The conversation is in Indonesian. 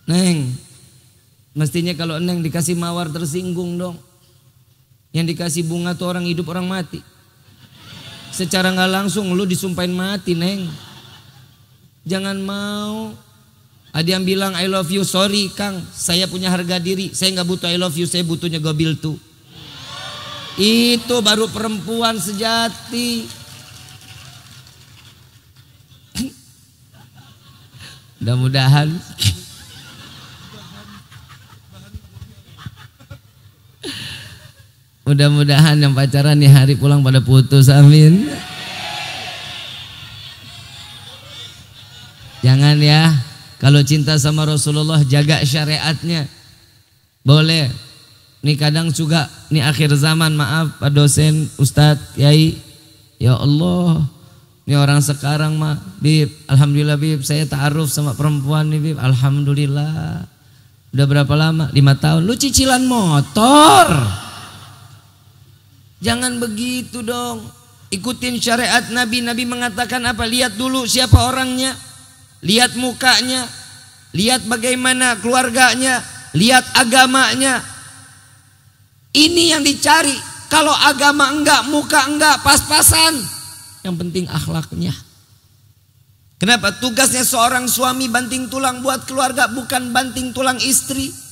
Neng, mestinya kalau Neng dikasih mawar tersinggung dong. Yang dikasih bunga tuh orang hidup orang mati. Secara nggak langsung lu disumpahin mati, Neng. Jangan mau. Ada yang bilang I love you, sorry Kang, saya punya harga diri, saya nggak butuh I love you, saya butuhnya gobil tuh. Itu baru perempuan sejati. Mudah-mudahan mudah-mudahan yang pacaran nih hari pulang pada putus, amin. Jangan ya, kalau cinta sama Rasulullah jaga syariatnya. Boleh. Nih kadang juga nih akhir zaman, maaf Pak dosen, Ustadz, Kiai. Ya Allah, nih orang sekarang mah, Bib, alhamdulillah Bib, saya ta'aruf sama perempuan nih Bib, alhamdulillah. Udah berapa lama? 5 tahun. Lu cicilan motor. Jangan begitu dong. Ikutin syariat Nabi. Nabi mengatakan apa? Lihat dulu siapa orangnya. Lihat mukanya. Lihat bagaimana keluarganya. Lihat agamanya. Ini yang dicari. Kalau agama enggak, muka enggak, pas-pasan. Yang penting akhlaknya. Kenapa? Tugasnya seorang suami banting tulang buat keluarga, bukan banting tulang istri.